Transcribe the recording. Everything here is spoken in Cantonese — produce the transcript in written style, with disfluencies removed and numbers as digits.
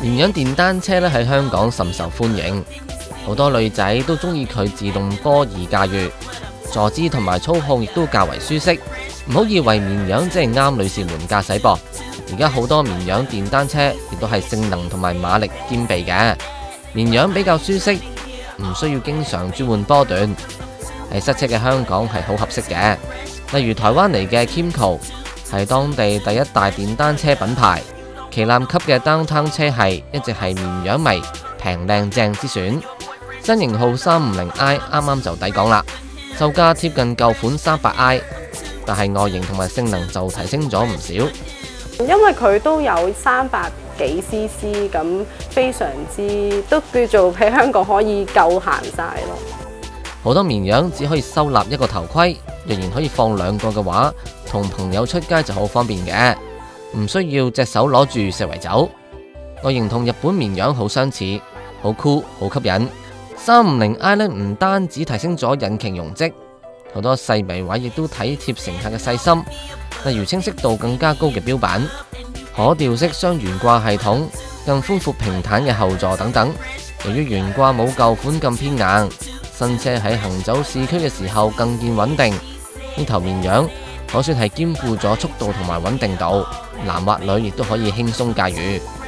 綿羊電單車咧喺香港甚受歡迎，好多女仔都中意佢自動波易駕馭，坐姿同埋操控亦都較為舒適。唔好以為綿羊只係啱女士們駕駛噃，而家好多綿羊電單車亦都係性能同埋馬力兼備嘅。綿羊比較舒適，唔需要經常轉換波段，喺塞車嘅香港係好合適嘅。例如台灣嚟嘅 Kymco 係當地第一大電單車品牌，旗艦級嘅 Downtown 車系一直係綿羊迷平靚正之選。新型號 350i 啱啱就抵港啦，售價貼近舊款 300i， 但係外形同埋性能就提升咗唔少。 因為佢都有300幾 cc， 咁非常之都叫做喺香港可以夠行晒咯。 好多綿羊只可以收納一個頭盔，若然可以放2個嘅話，同朋友出街就好方便嘅，唔需要隻手攞住四圍走。外形同日本綿羊好相似，好酷，好吸引。350i 呢唔單止提升咗引擎容積，好多細微位亦都體貼乘客嘅細心，例如清晰度更加高嘅標板、可調式雙懸掛系統、更寬闊平坦嘅後座等等。由於懸掛冇舊款咁偏硬，新車喺行走市區嘅時候更見穩定。呢頭綿羊可算係兼顧咗速度同埋穩定度，男或女亦都可以輕鬆駕馭。